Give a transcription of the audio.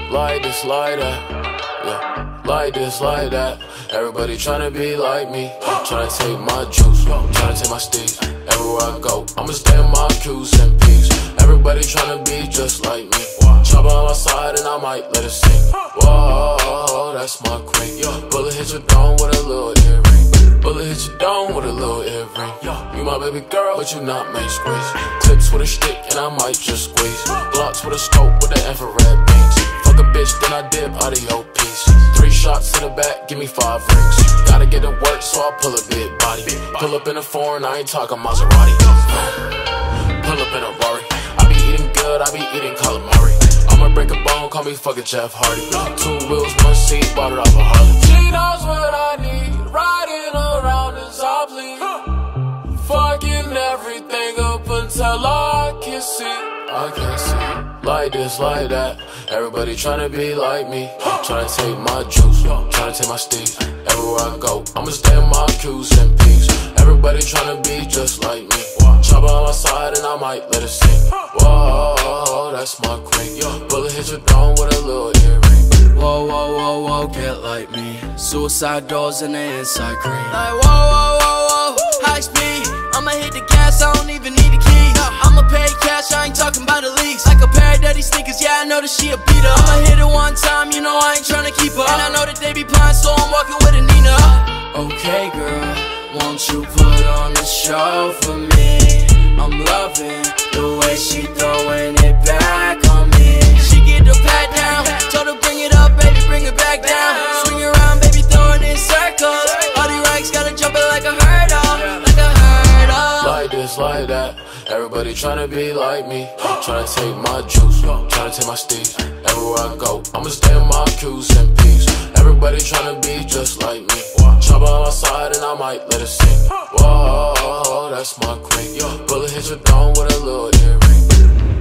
like this, like that. Yeah, like this, like that. Everybody tryna be like me, tryna take my juice, tryna take my steez. Everywhere I go, I'ma stay in my Q's and P's. Everybody tryna be just like me. Chop on my side and I might let it sing. Whoa, that's my queen. Bullet hit your dome with a little earring. Bullet hit your dome with a little earring. You my baby girl, but you not main squeeze. Clips with a stick and I might just squeeze. Blocks with a scope with the infrared beams. Fuck a bitch, then I dip out of your piece. 3 shots to the back, give me 5 rings. Gotta get to work, so I pull a big body. Pull up in a foreign, I ain't talking Maserati. Pull up in a Rari. I be eating good, I be eating calamari. I'ma break a bone, call me fucking Jeff Hardy. 2 wheels, 1 seat, bought it off a Harley. She knows what I need, riding around in Zombie. Fucking everything up until I can see. I can't see. Like this, like that. Everybody tryna be like me, tryna take my juice, tryna take my steez. Everywhere I go, I'ma stay in my Q's and P's. Everybody tryna be just like me. Chop on my side and I might let it sing. Whoa, that's my queen. Bullet hit your dome with a little earring. Whoa, whoa, whoa, whoa, get like me. Suicide doors and the inside cream. Like whoa, whoa, whoa, whoa, high speed. I'ma hit the gas, I don't even need a key. I'ma pay cash, I ain't talking about the leaks. Like a pair of dirty sneakers, yeah, I know that she a beater. I'ma hit it one time, you know I ain't tryna keep her. And I know that they be blind, so I'm walking with a Nina. Okay, girl, won't you put on the show for me? I'm loving the way she throwing it back on me. She get the pat down, told her bring it up, baby, bring it back down. Swing around, baby, throw it in circles. All these racks gotta jump it like a hurdle, like a hurdle. Like this, like that. Everybody tryna be like me, tryna take my juice, tryna take my steez. Everywhere I go, I'ma stay in my Q's and P's. Everybody tryna be just like me. Chop on my side and I might let it sing. Whoa, that's my queen. Bullet hit your dome with a little earring.